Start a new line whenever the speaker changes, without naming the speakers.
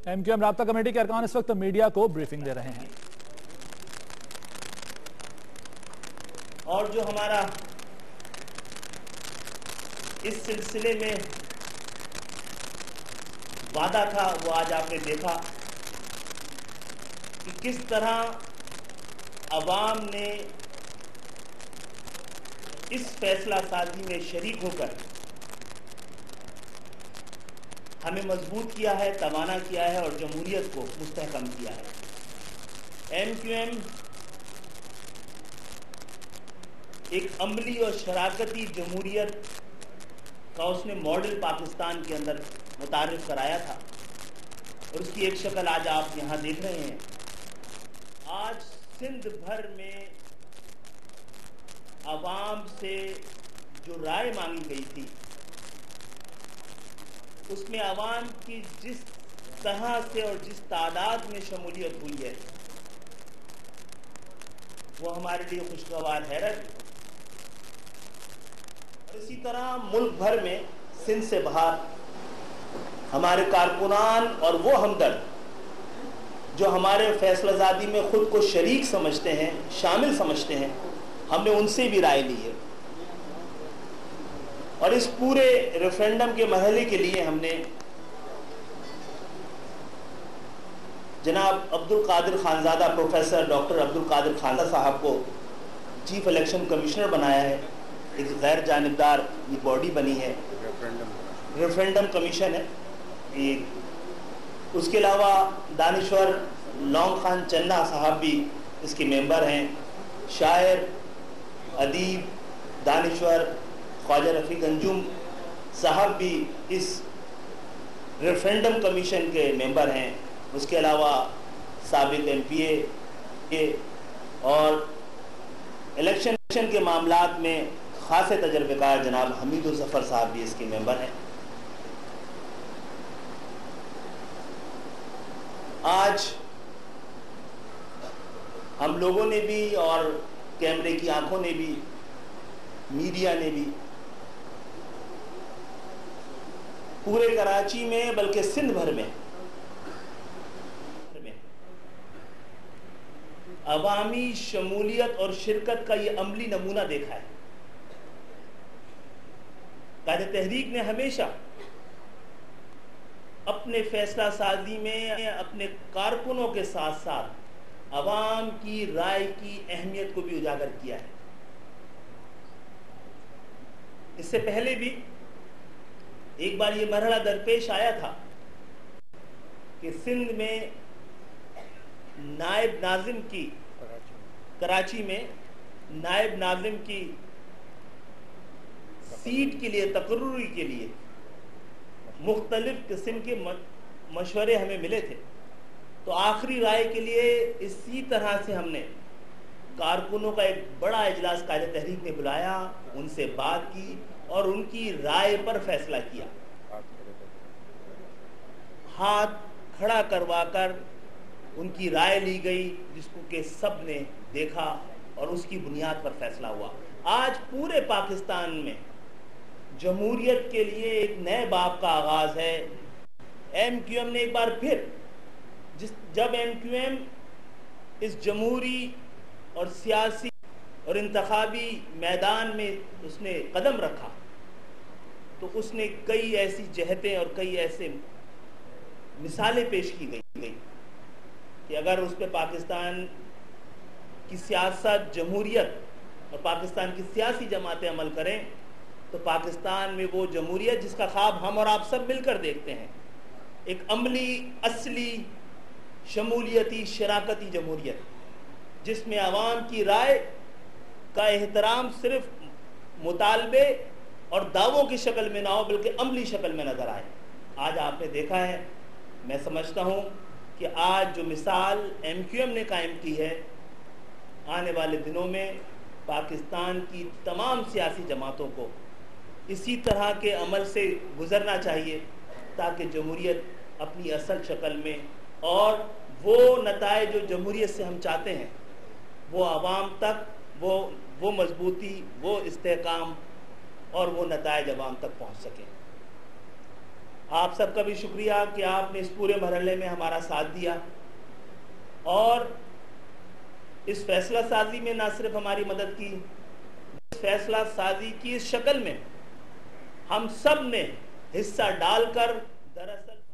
MQM राब्ता committee के अरकान इस वक्त मीडिया को ब्रीफिंग दे रहे हैं।
और जो हमारा इस सिलसिले में वादा था वो आज आपने देखा कि किस तरह अवाम ने इस फैसला साजी में शरीक होकर हमें मजबूत किया है, तवाना किया है और जमहूरियत को मुस्तहकम किया है। MQM एक अमली और शराकती जमहूरियत का उसने मॉडल पाकिस्तान के अंदर मुतारिफ कराया था और उसकी एक शक्ल आज आप यहाँ देख रहे हैं। आज सिंध भर में अवाम से जो राय मांगी गई थी उसमें अवाम की जिस तरह से और जिस तादाद में शमूलियत हुई है वो हमारे लिए खुशगवार हैरत। और इसी तरह मुल्क भर में सिंध से बाहर हमारे कारकुनान और वो हमदर्द जो हमारे फैसलाजादी में खुद को शरीक समझते हैं, शामिल समझते हैं, हमने उनसे भी राय ली है। और इस पूरे रेफरेंडम के मरहले के लिए हमने जनाब अब्दुल कादिर खानजादा, प्रोफेसर डॉक्टर अब्दुल कादिर खानजादा साहब को चीफ इलेक्शन कमिश्नर बनाया है। एक गैर जानिबदार ये बॉडी बनी है, रेफरेंडम कमीशन है ये। उसके अलावा दानिश्वर लौंग खान चन्ना साहब भी इसके मेंबर हैं। शायर, अदीब, दानिश्वर ख्वाजा रफ़ीक अंजुम साहब भी इस रेफरेंडम कमीशन के मेंबर हैं। उसके अलावा साबिक MPA और इलेक्शन के मामलात में खासे तजर्बेकार जनाब हमीदुल ज़फ़र साहब भी इसके मेंबर हैं। आज हम लोगों ने भी और कैमरे की आंखों ने भी, मीडिया ने भी पूरे कराची में बल्कि सिंध भर में अवामी शमूलियत और शिरकत का ये अमली नमूना देखा है। कायदे तहरीक ने हमेशा अपने फैसला साजी में अपने कारकुनों के साथ साथ अवाम की राय की अहमियत को भी उजागर किया है। इससे पहले भी एक बार ये मरहला दरपेश आया था कि सिंध में नायब नाजिम की, कराची में नायब नाजिम की सीट के लिए, तकर्रुरी के लिए मुख्तलिफ किस्म के मशवरे हमें मिले थे। तो आखिरी राय के लिए इसी तरह से हमने कारकुनों का एक बड़ा इजलास कायदे तहरीक ने बुलाया, उनसे बात की और उनकी राय पर फैसला किया। हाथ खड़ा करवाकर उनकी राय ली गई, जिसको कि सब ने देखा और उसकी बुनियाद पर फैसला हुआ। आज पूरे पाकिस्तान में जमहूरियत के लिए एक नए बाब का आगाज है। MQM ने एक बार फिर जब MQM इस जमहूरी और सियासी और इंतखाबी मैदान में उसने कदम रखा तो उसने कई ऐसी जहतें और कई ऐसे मिसालें पेश की गई कि अगर उस पर पाकिस्तान की सियासत, जमहूरियत और पाकिस्तान की सियासी जमातें अमल करें तो पाकिस्तान में वो जमहूरियत जिसका ख्वाब हम और आप सब मिलकर देखते हैं, एक अमली, असली, शमूलियती, शराकती जमहूरियत जिसमें अवाम की राय का एहतराम सिर्फ मुतालबे और दावों की शक्ल में ना हो बल्कि अमली शक्ल में नजर आए। आज आपने देखा है, मैं समझता हूँ कि आज जो मिसाल MQM ने कायम की है, आने वाले दिनों में पाकिस्तान की तमाम सियासी जमातों को इसी तरह के अमल से गुजरना चाहिए ताकि जमहूरियत अपनी असल शक्ल में और वो नताइज जो जमहूरियत से हम चाहते हैं वो आवाम तक, वो मजबूती, वो इस्तेहकाम और वो नताइज आवाम तक पहुँच सकें। آپ سب کا بھی شکریہ کہ آپ نے اس پورے مرحلے میں ہمارا ساتھ دیا اور اس فیصلہ سازی میں نہ صرف ہماری مدد کی، اس فیصلہ سازی کی اس شکل میں ہم سب نے حصہ ڈال کر دراصل